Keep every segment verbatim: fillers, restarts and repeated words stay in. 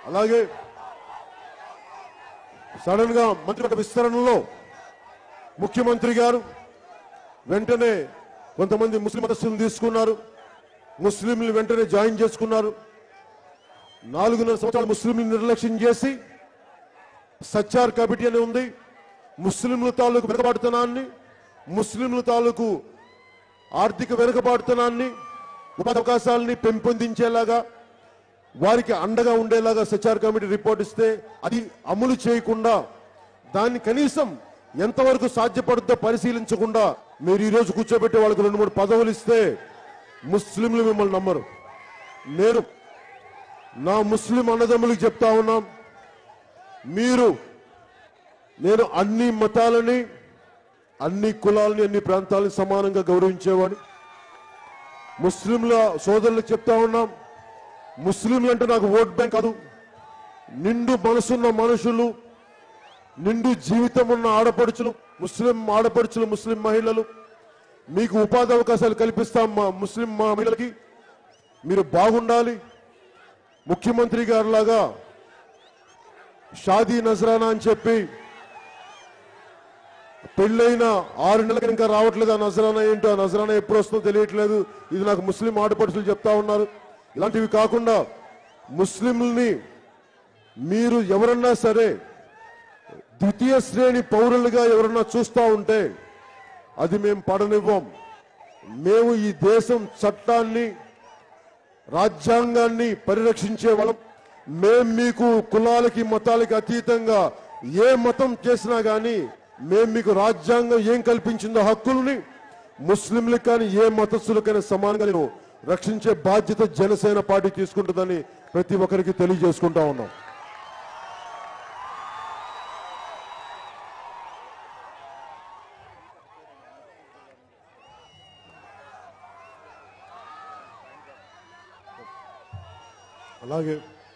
అలాగే సడన్ గా మంత్రివర్గ విస్తరణలో ముఖ్యమంత్రి గారు వెంటనే కొంతమంది ముస్లిం మతస్థులను తీసుకున్నారు. ముస్లింలు వెంటనే జాయిన్ చేసుకున్నారు. నాలుగున్నర సంవత్సరాలు ముస్లింలు నిర్లక్ష్యం చేసి సచ్చార్ కమిటీ అని ఉంది. ముస్లింల తాలూకు వెనుకబాటుతనాన్ని, ముస్లింల తాలూకు ఆర్థిక వెనుకబాటుతనాన్ని, ఉపాధి అవకాశాలని పెంపొందించేలాగా వారికి అండగా ఉండేలాగా సచ్చార్ కమిటీ రిపోర్ట్ ఇస్తే అది అమలు చేయకుండా దాన్ని కనీసం ఎంతవరకు సాధ్యపడుతుందో పరిశీలించకుండా మీరు ఈ రోజు కూర్చోబెట్టి వాళ్ళకి రెండు మూడు పదవులు ఇస్తే ముస్లింలు మిమ్మల్ని నమ్మరు. నేను నా ముస్లిం అన్నదమ్ములకు చెప్తా ఉన్నాం, మీరు నేను అన్ని మతాలని, అన్ని కులాలని, అన్ని ప్రాంతాలని సమానంగా గౌరవించేవాడిని. ముస్లింల సోదరులకు చెప్తా ఉన్నాం, ముస్లింలు అంటే నాకు ఓట్ బ్యాంక్ కాదు, నిండు మనసున్న మనుషులు, నిండు జీవితం ఉన్న ఆడపడుచులు, ముస్లిం ఆడపడుచులు, ముస్లిం మహిళలు, మీకు ఉపాధి అవకాశాలు కల్పిస్తాం. మా ముస్లిం మా మహిళలకి మీరు బాగుండాలి. ముఖ్యమంత్రి గారిలాగా షాదీ నజరానా అని చెప్పి పెళ్ళైన ఆరు నెలలకు ఇంకా రావట్లేదు. ఆ నజరానా ఏంటో, ఆ నజరానా ఎప్పుడు వస్తుందో తెలియట్లేదు. ఇది నాకు ముస్లిం ఆడపడుచులు చెప్తా ఉన్నారు. ఇలాంటివి కాకుండా ముస్లింలని మీరు ఎవరన్నా సరే ద్వితీయ శ్రేణి పౌరులుగా ఎవరన్నా చూస్తూ ఉంటే అది మేము పడనివ్వం. మేము ఈ దేశం చట్టాన్ని, రాజ్యాంగాన్ని పరిరక్షించే వాళ్ళం. మేము మీకు కులాలకి మతాలకి అతీతంగా ఏ మతం చేసినా కానీ మేము మీకు రాజ్యాంగం ఏం కల్పించిందో హక్కుల్ని ముస్లింలకు కానీ ఏ మతస్థులకైనా సమానంగా నేను రక్షించే బాధ్యత జనసేన పార్టీ తీసుకుంటుందని ప్రతి ఒక్కరికి తెలియజేసుకుంటా ఉన్నాం. అలాగే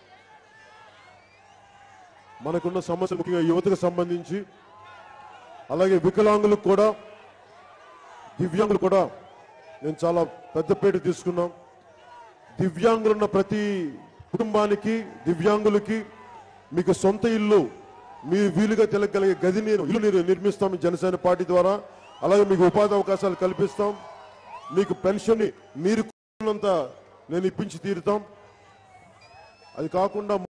మనకున్న సమస్యలు ముఖ్యంగా యువతకు సంబంధించి, అలాగే వికలాంగులకు కూడా, దివ్యాంగులు కూడా నేను చాలా పెద్దపేట తీసుకున్నాం. దివ్యాంగులున్న ప్రతి కుటుంబానికి, దివ్యాంగులకి మీకు సొంత ఇల్లు, మీ వీలుగా తెలగలిగే గది నేను ఇల్లు మీరు నిర్మిస్తాం జనసేన పార్టీ ద్వారా. అలాగే మీకు ఉపాధి అవకాశాలు కల్పిస్తాం. మీకు పెన్షన్ మీరు నేను ఇప్పించి తీరుతాం. అది కాకుండా